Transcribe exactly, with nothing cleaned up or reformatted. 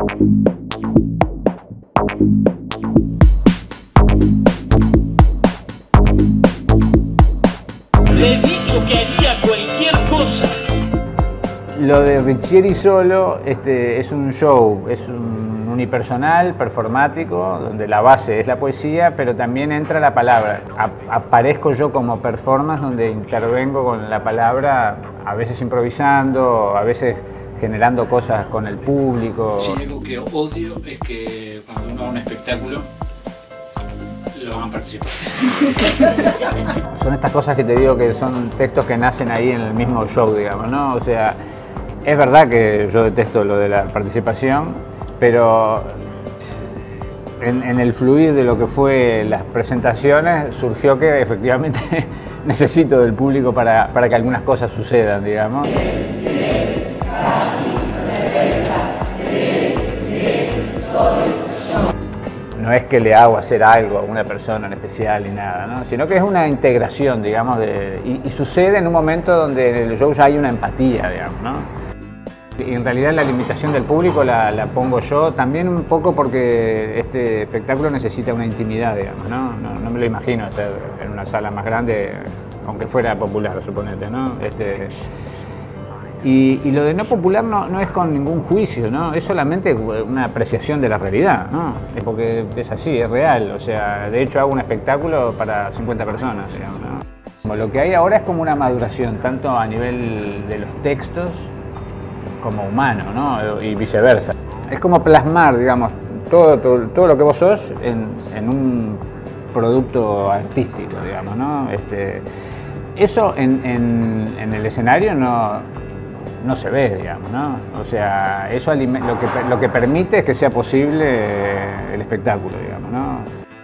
Le he dicho que haría cualquier cosa. Lo de Riccieri Solo este, es un show, es un unipersonal, performático, donde la base es la poesía, pero también entra la palabra. A- aparezco yo como performance, donde intervengo con la palabra, a veces improvisando, a veces generando cosas con el público. Sí, algo que odio es que cuando uno va a un espectáculo lo hagan participar. Son estas cosas que te digo que son textos que nacen ahí en el mismo show, digamos, ¿no? O sea, es verdad que yo detesto lo de la participación, pero en, en el fluir de lo que fue las presentaciones surgió que efectivamente necesito del público para, para que algunas cosas sucedan, digamos. No es que le hago hacer algo a una persona en especial ni nada, ¿no? Sino que es una integración, digamos, de, y, y sucede en un momento donde en el show ya hay una empatía, digamos, ¿no? Y en realidad la limitación del público la, la pongo yo también un poco porque este espectáculo necesita una intimidad, digamos, ¿no? No, no me lo imagino hacer en una sala más grande, aunque fuera popular, suponete, ¿no? Este, Y, y lo de no popular no, no es con ningún juicio, ¿no? Es solamente una apreciación de la realidad, ¿no? Es porque es así, es real. O sea, de hecho hago un espectáculo para cincuenta personas, digamos, ¿no? Lo que hay ahora es como una maduración, tanto a nivel de los textos como humano, ¿no? Y viceversa. Es como plasmar, digamos, todo, todo, todo lo que vos sos en, en un producto artístico, digamos, ¿no? Este, eso en, en, en el escenario no... no se ve, digamos, ¿no? O sea, eso lo que, lo que permite es que sea posible el espectáculo, digamos, ¿no?